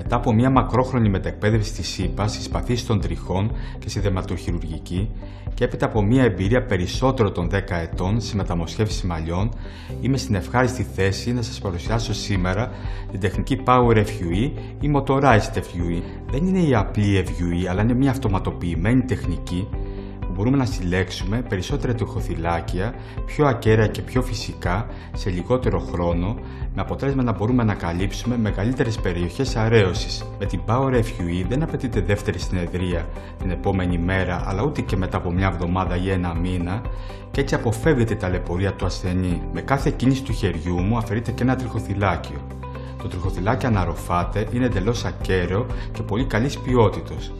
Μετά από μια μακρόχρονη μετεκπαίδευση στη ΣΥΠΑ, στις παθήσεις των τριχών και στη δερματοχειρουργική και έπειτα από μια εμπειρία περισσότερο των 10 ετών στη μεταμοσχεύση μαλλιών, είμαι στην ευχάριστη θέση να σας παρουσιάσω σήμερα την τεχνική Power FUE ή Motorized FUE. Δεν είναι η απλή FUE, αλλά είναι μια αυτοματοποιημένη τεχνική που μπορούμε να συλλέξουμε περισσότερα τριχοθυλάκια, πιο ακέραια και πιο φυσικά, σε λιγότερο χρόνο, με αποτέλεσμα να μπορούμε να καλύψουμε μεγαλύτερες περιοχές αρέωσης. Με την Power FUE δεν απαιτείται δεύτερη συνεδρία την επόμενη μέρα, αλλά ούτε και μετά από μια εβδομάδα ή ένα μήνα, και έτσι αποφεύγεται η ταλαιπωρία του ασθενή. Με κάθε κίνηση του χεριού μου αφαιρείται και ένα τριχοθυλάκιο. Το τριχοθυλάκι αναρροφάται, είναι εντελώς ακέραιο και πολύ καλής ποιότητος.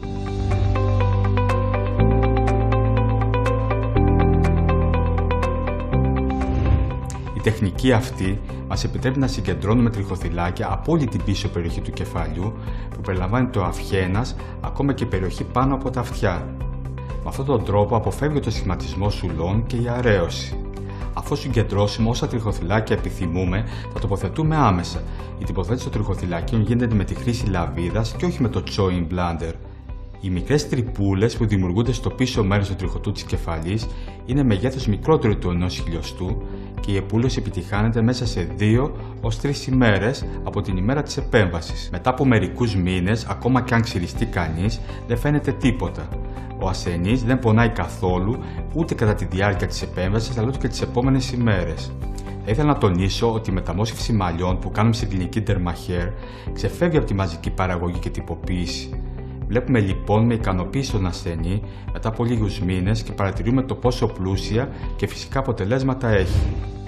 Η τεχνική αυτή μας επιτρέπει να συγκεντρώνουμε τριχοθυλάκια από όλη την πίσω περιοχή του κεφαλιού, που περιλαμβάνει το αυχένας, ακόμα και η περιοχή πάνω από τα αυτιά. Με αυτόν τον τρόπο αποφεύγεται ο σχηματισμός σουλών και η αρέωση. Αφού συγκεντρώσουμε όσα τριχοθυλάκια επιθυμούμε, θα τοποθετούμε άμεσα. Η τοποθέτηση των τριχοθυλακίων γίνεται με τη χρήση λαβίδας και όχι με το chewing blender. Οι μικρές τρυπούλες που δημιουργούνται στο πίσω μέρος του τριχωτού της κεφαλής είναι μεγέθους μικρότερο του 1 χιλιοστού και η επούλωση επιτυχάνεται μέσα σε 2 ως 3 ημέρες από την ημέρα της επέμβασης. Μετά από μερικούς μήνες, ακόμα και αν ξυριστεί κανείς, δεν φαίνεται τίποτα. Ο ασθενής δεν πονάει καθόλου ούτε κατά τη διάρκεια της επέμβασης, αλλά ούτε και τις επόμενες ημέρες. Θα ήθελα να τονίσω ότι η μεταμόσχευση μαλλιών που κάνουμε στην κλινική Dermahair ξεφεύγει από τη μαζική παραγωγή και τυποποίηση. Βλέπουμε λοιπόν με ικανοποίηση τον ασθενή μετά από λίγους μήνες και παρατηρούμε το πόσο πλούσια και φυσικά αποτελέσματα έχει.